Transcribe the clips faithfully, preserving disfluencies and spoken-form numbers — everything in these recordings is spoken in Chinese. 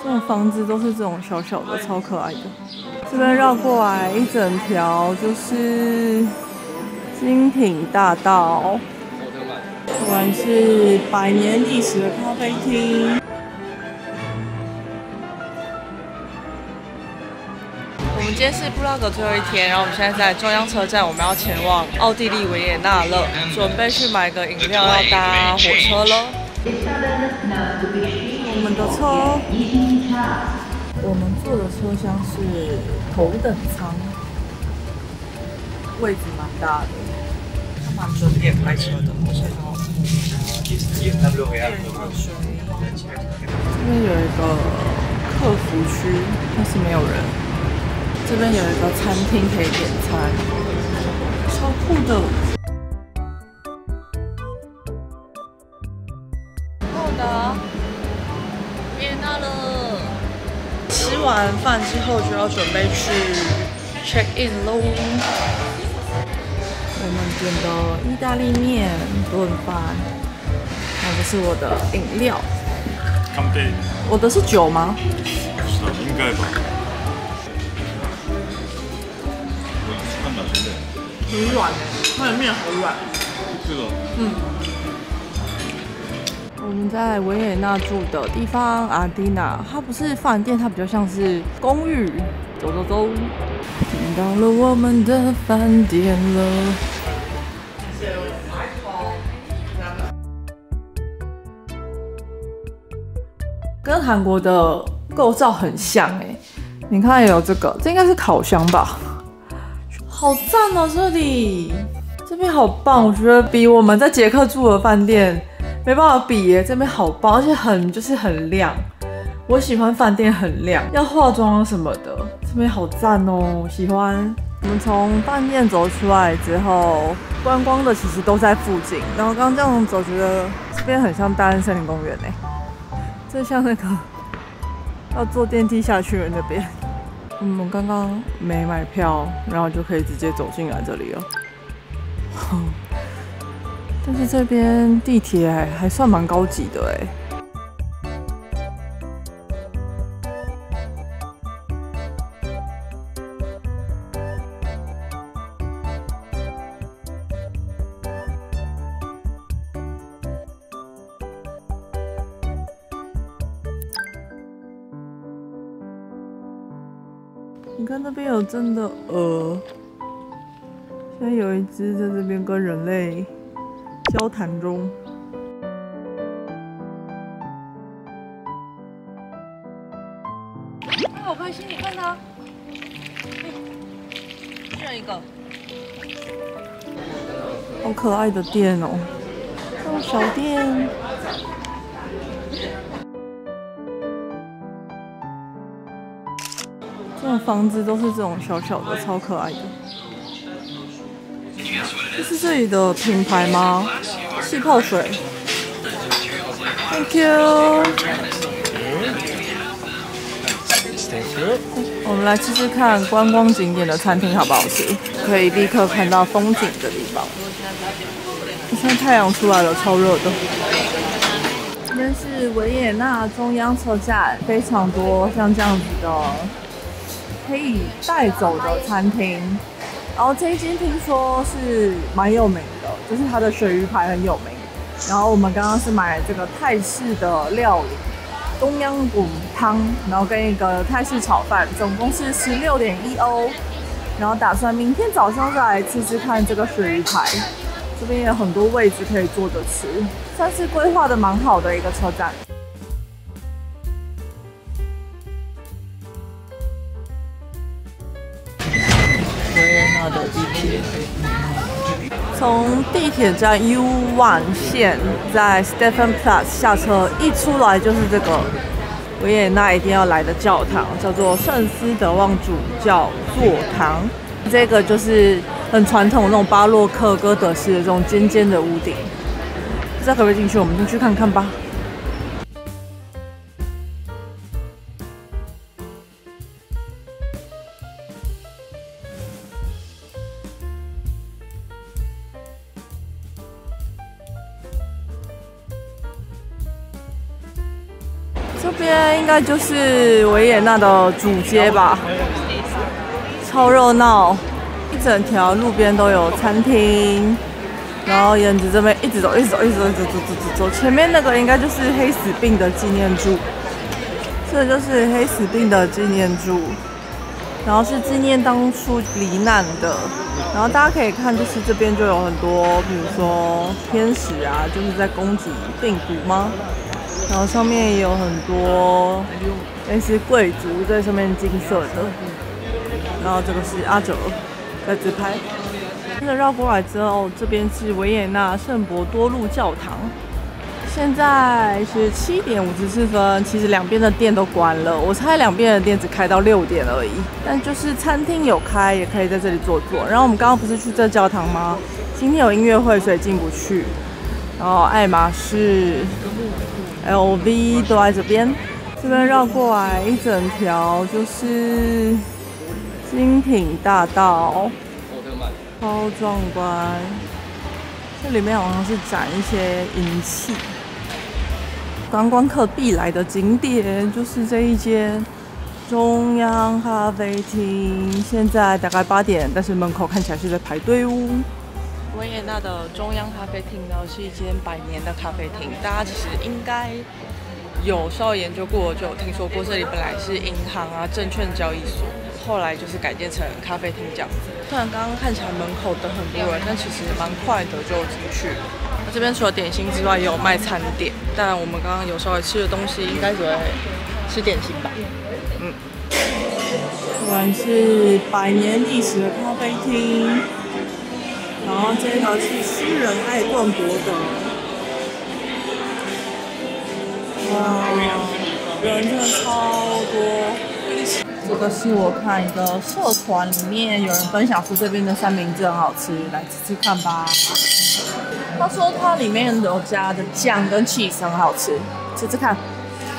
这种房子都是这种小小的，超可爱的。这边绕过来一整条就是精品大道，果然是百年历史的咖啡厅。我们今天是布拉格最后一天，然后我们现在在中央车站，我们要前往奥地利维也纳了，准备去买个饮料，要搭火车了。我们的车，我们坐的车厢是头等舱，位置蛮大的，它蛮准点开车的，而且很好喝。这边有一个客服区，但是没有人。这边有一个餐厅可以点餐，超酷的。好的，维也纳了。吃完饭之后就要准备去 check in 喽。我们点的意大利面炖饭，然后这是我的饮料。 干杯！ 我的是酒吗？ 应该吧。 很软哎，它的面好软。 是的。 嗯。我们在维也纳住的地方阿迪娜，它不是饭店，它比较像是公寓。走走走，到了我们的饭店了。跟韩国的构造很像哎，你看有这个，这应该是烤箱吧？好赞哦，这里这边好棒，我觉得比我们在捷克住的饭店没办法比耶，这边好棒，而且很就是很亮，我喜欢饭店很亮，要化妆什么的，这边好赞哦，喜欢。我们从饭店走出来之后，观光的其实都在附近，然后刚刚这样走，觉得这边很像大安森林公园哎。就像那个要坐电梯下去的那边，我们刚刚没买票，然后就可以直接走进来这里了。但是这边地铁还还算蛮高级的哎。你看那边有真的鹅，现在有一只在这边跟人类交谈中。它好开心，你看它，选一个，好可爱的店哦，这种小店。这种房子都是这种小小的，超可爱的。这是这里的品牌吗？气泡水。Thank you。我们来吃吃看观光景点的餐厅好不好吃？可以立刻看到风景的地方。现在太阳出来了，超热的。这边是维也纳中央车站，非常多像这样子的。可以带走的餐厅，然后这一间听说是蛮有名的，就是它的鳕鱼排很有名。然后我们刚刚是买这个泰式的料理，冬阴功汤，然后跟一个泰式炒饭，总共是十六点一欧。然后打算明天早上再来吃吃看这个鳕鱼排，这边也有很多位置可以坐着吃，算是规划的蛮好的一个车站。的地铁，从地铁站 U 一 线在 Stephanplatz 下车，一出来就是这个维也纳一定要来的教堂，叫做圣斯德旺主教座堂。这个就是很传统那种巴洛克哥德式的这种尖尖的屋顶。不知道可不可以进去？我们进去看看吧。这边应该就是维也纳的主街吧，超热闹，一整条路边都有餐厅，然后沿着这边一直走，一直走，一直走，一直走，走走走。前面那个应该就是黑死病的纪念柱，这就是黑死病的纪念柱，然后是纪念当初罹难的。然后大家可以看，就是这边就有很多，比如说天使啊，就是在攻击病毒吗？然后上面也有很多类似贵族在上面金色的。然后这个是阿哲在自拍。接着绕过来之后，这边是维也纳圣伯多禄教堂。现在是七点五十四分，其实两边的店都关了，我猜两边的店只开到六点而已。但就是餐厅有开，也可以在这里坐坐。然后我们刚刚不是去这教堂吗？今天有音乐会，所以进不去。然后爱马仕、L V 都在这边。这边绕过来一整条就是精品大道，超壮观。这里面好像是展一些银器。观光客必来的景点就是这一间中央咖啡厅，现在大概八点，但是门口看起来是在排队哦。维也纳的中央咖啡厅呢，是一间百年的咖啡厅，大家其实应该有稍微研究过，就有听说过这里本来是银行啊、证券交易所，后来就是改建成咖啡厅这样子。虽然刚刚看起来门口等很多人，但其实蛮快的就进去。这边除了点心之外，也有卖餐点，但我们刚刚有稍微吃的东西，应该只会吃点心吧。嗯，果然是百年历史的咖啡厅，然后这个是诗人艾顿伯格。哇，人真的超多。这个是我看一个社团里面有人分享说这边的三明治很好吃，来吃吃看吧。他说它里面有加的酱跟 cheese 很好吃，吃吃看。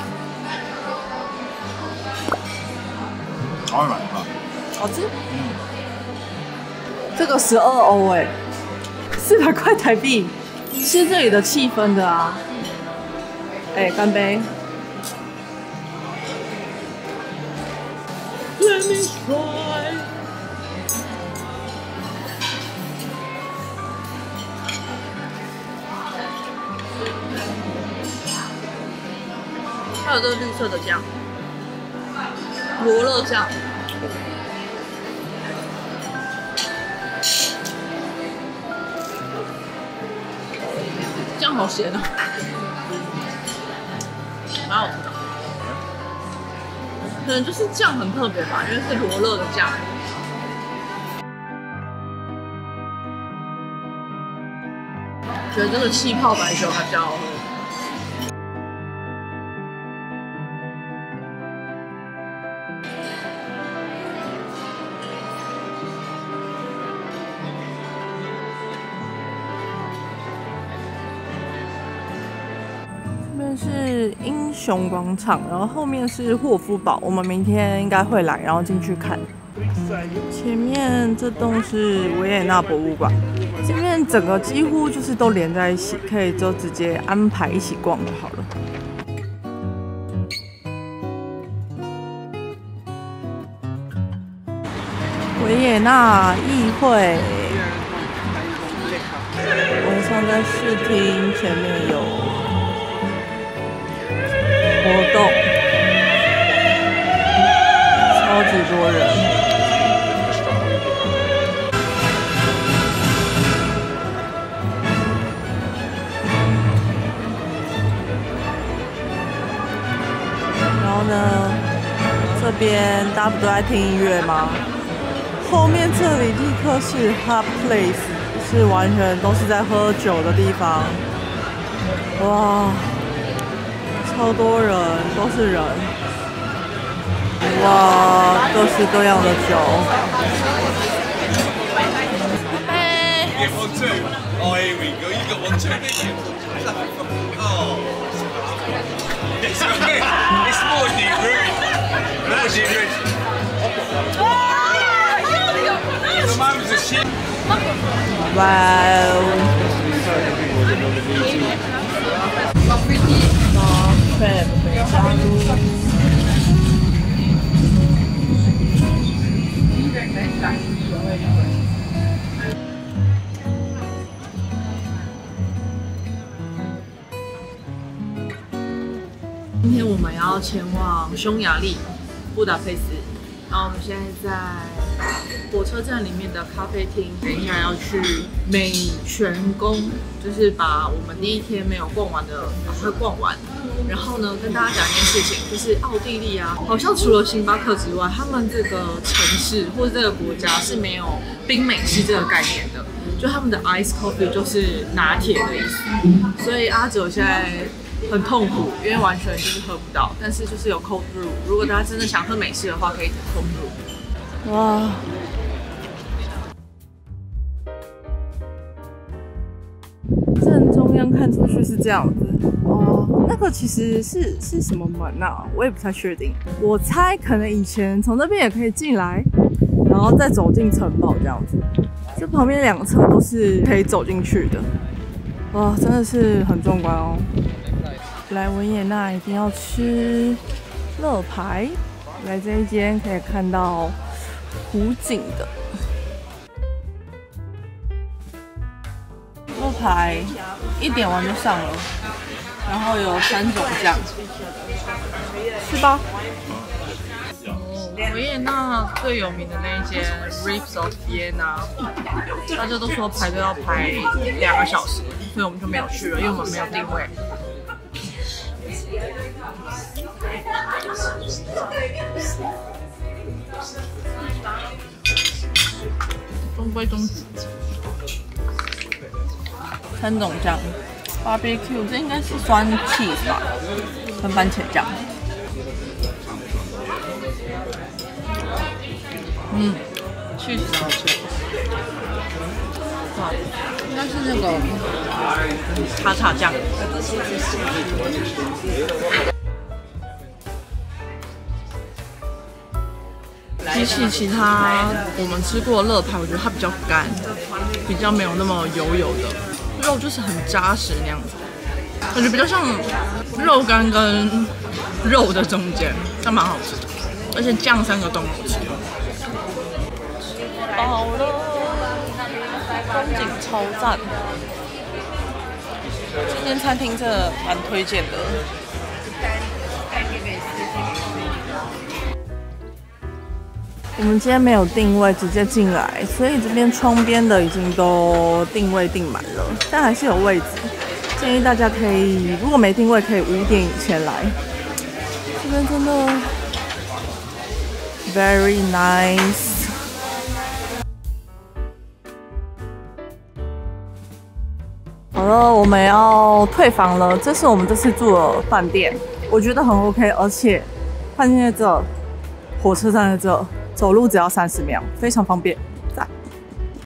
好软啊， 好吃。嗯。这个十二欧哎，四百块台币，是这里的气氛的啊。哎，干杯。Let me try。还有这个绿色的酱，罗勒酱，酱好咸哦，蛮好吃的。可能就是酱很特别吧，因为是罗勒的酱。觉得这个气泡白酒还比较好喝。这边是英雄广场，然后后面是霍夫堡，我们明天应该会来，然后进去看。前面这栋是维也纳博物馆，这边整个几乎就是都连在一起，可以就直接安排一起逛就好了。维也纳议会，晚上在视厅前面有活动，超级多人。然后呢，这边大家不都在听音乐吗？后面这里立刻是 hot place， 是完全都是在喝酒的地方。哇！超多人，都是人，哇，各式各样的酒。哎 Get one two. Oh, here we go. You got one two, didn't you? Oh. It's, it's more than rude. More than rude. The mom's a shit. Wow. crème 美加露。今天我们要前往匈牙利布达佩斯，然后我们现在在火车站里面的咖啡厅，等一下要去美泉宫，就是把我们第一天没有逛完的把它逛完。然后呢，跟大家讲一件事情，就是奥地利啊，好像除了星巴克之外，他们这个城市或者这个国家是没有冰美式这个概念的，就他们的 ice coffee 就是拿铁的意思。所以阿哲现在很痛苦，因为完全就是喝不到，但是就是有 cold brew。如果大家真的想喝美式的话，可以点 cold brew。哇！正中央看出去是这样子哦，那个其实是是什么门啊？我也不太确定。我猜可能以前从那边也可以进来，然后再走进城堡这样子。这旁边两侧都是可以走进去的。哇，真的是很壮观哦！来维也纳一定要吃乐牌，来这一间可以看到湖景的乐牌，一点完就上了，然后有三种酱，是吧？维也纳最有名的那一间 Ribs of Vienna， 大家都说排队要排两个小时，所以我们就没有去了，因为我们没有定位。中规中矩。三种酱 ，barbecue 这应该是酸 cheese 吧，跟番茄酱。嗯 ，cheese 好吃。哇，应该是那个叉叉酱。比起其他我们吃过的乐牌，我觉得它比较干，比较没有那么油油的，肉就是很扎实那样子，感觉比较像肉干跟肉的中间，但蛮好吃的，而且酱三个都很好吃。饱了，风景超赞，这间餐厅真的蛮推荐的。我们今天没有定位，直接进来，所以这边窗边的已经都定位定满了，但还是有位置。建议大家可以，如果没定位，可以五点以前来。这边真的 very nice。好了，我们要退房了。这是我们这次住的饭店，我觉得很 OK， 而且饭店在这，火车站在这。走路只要三十秒，非常方便。